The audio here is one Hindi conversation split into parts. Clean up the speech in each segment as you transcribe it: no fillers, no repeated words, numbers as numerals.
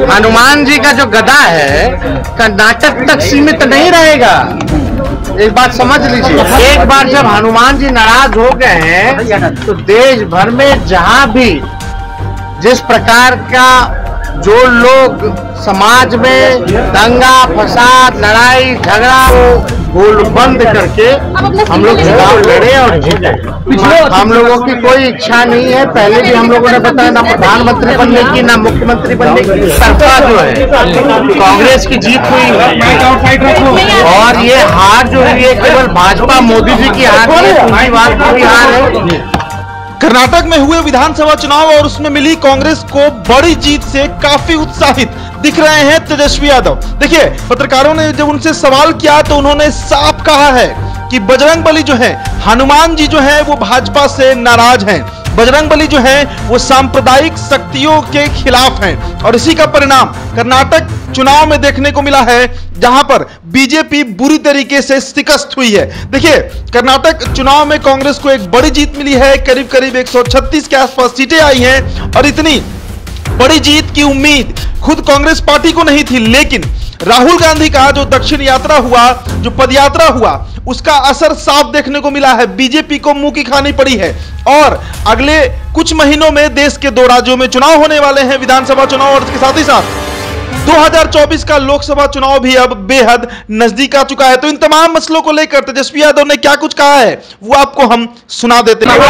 हनुमान जी का जो गदा है कर्नाटक तक सीमित नहीं रहेगा। एक बात समझ लीजिए, एक बार जब हनुमान जी नाराज हो गए हैं तो देश भर में जहां भी जिस प्रकार का जो लोग समाज में दंगा फसाद लड़ाई झगड़ा को बंद करके हम लोग चुनाव लड़े और जीते। हम लोगों की कोई इच्छा नहीं है, पहले भी हम लोगों ने बताया, ना प्रधानमंत्री बनने की ना मुख्यमंत्री बनने की। सरकार जो है कांग्रेस की जीत हुई और ये हार जो हुई है केवल भाजपा मोदी जी की हार है, उनकी बात पूरी हार है। कर्नाटक में हुए विधानसभा चुनाव और उसमें मिली कांग्रेस को बड़ी जीत से काफी उत्साहित दिख रहे हैं तेजस्वी यादव। देखिए, पत्रकारों ने जब उनसे सवाल किया तो उन्होंने साफ कहा है कि बजरंगबली जो है, हनुमान जी जो है वो भाजपा से नाराज हैं। बजरंगबली जो है वो सांप्रदायिक शक्तियों के खिलाफ हैं और इसी का परिणाम कर्नाटक चुनाव में देखने को मिला है, जहां पर बीजेपी बुरी तरीके से शिकस्त हुई है। देखिए, कर्नाटक चुनाव में कांग्रेस को एक बड़ी जीत मिली है, करीब करीब 136 के आसपास सीटें आई हैं और इतनी बड़ी जीत की उम्मीद खुद कांग्रेस पार्टी को नहीं थी, लेकिन राहुल गांधी का जो दक्षिण यात्रा हुआ, जो पदयात्रा हुआ, उसका असर साफ देखने को मिला है। बीजेपी को मुंह की खानी पड़ी है और अगले कुछ महीनों में देश के 2 राज्यों में चुनाव होने वाले हैं, विधानसभा चुनाव, और इसके साथ ही साथ 2024 का लोकसभा चुनाव भी अब बेहद नजदीक आ चुका है। तो इन तमाम मसलों को लेकर तेजस्वी यादव ने क्या कुछ कहा है वो आपको हम सुना देते हैं।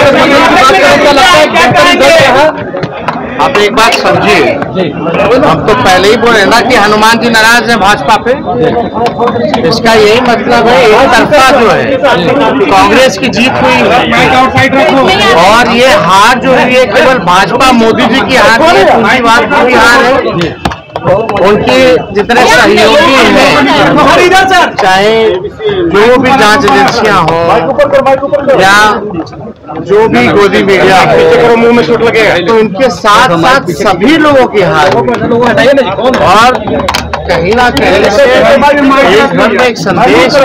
आप एक बात समझिए, हम तो पहले ही बोले ना कि हनुमान जी नाराज है भाजपा पे। इसका यही मतलब है एक तरफा जो है कांग्रेस की जीत हुई है और ये हार जो हुई है केवल भाजपा मोदी जी की हार है, उनकी बात पूरी हार है। उनके जितने सहयोगी हैं, चाहे जो भी जांच एजेंसियां हो या जो भी गोदी मीडिया हो, मुंह में चोट लगेगा, तो उनके साथ साथ सभी लोगों की हार और कहीं ना कहीं से देश भर में एक संदेश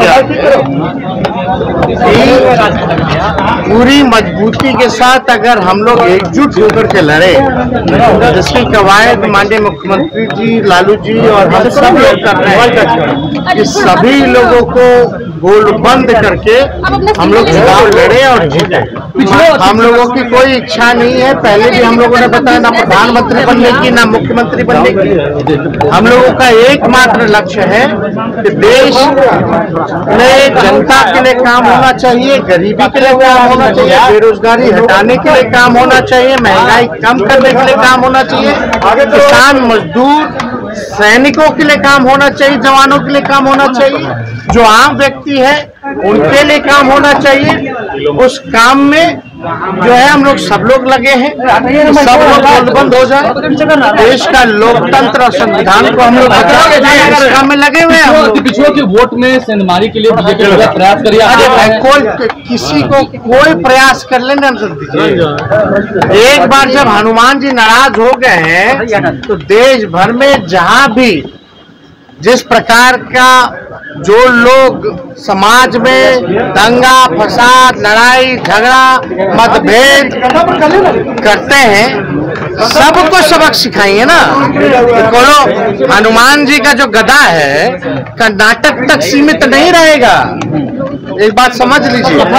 पूरी मजबूती के साथ अगर हम लोग एकजुट होकर के लड़े, जिसकी कवायद माननीय मुख्यमंत्री जी, लालू जी और हम सब लोग कर रहे हैं कि सभी लोगों को गोलबंद करके हम लोग चुनाव लड़े और जीते। हम लोगों की कोई इच्छा नहीं है, पहले भी हम लोगों ने बताया, ना प्रधानमंत्री बनने की ना मुख्यमंत्री बनने की। हम लोगों का एकमात्र लक्ष्य है कि देश में जनता के लिए काम होना चाहिए, गरीबी के लिए काम होना चाहिए, बेरोजगारी हटाने के लिए काम होना चाहिए, महंगाई कम करने के लिए काम होना चाहिए, किसान मजदूर सैनिकों के लिए काम होना चाहिए, जवानों के लिए काम होना चाहिए, जो आम व्यक्ति है उनके लिए काम होना चाहिए। उस काम में जो है हम लोग सब लोग लगे हैं, सब लोग गोलबंद हो जाए, देश का लोकतंत्र और संविधान को हम लोग बचा के जाए, इस काम में लगे हुए हैं। पिछड़ों के वोट में सेंधमारी के लिए बीजेपी प्रयास करिए। कोई किसी को कोई प्रयास कर लेना दीजिए। एक बार जब हनुमान जी नाराज हो गए हैं तो देश भर में जहां भी जिस प्रकार का जो लोग समाज में दंगा फसाद लड़ाई झगड़ा मतभेद करते हैं, सबको सबक सिखाइए ना। बोलो, हनुमान जी का जो गदा है कर्नाटक तक सीमित नहीं रहेगा। एक बात समझ लीजिए।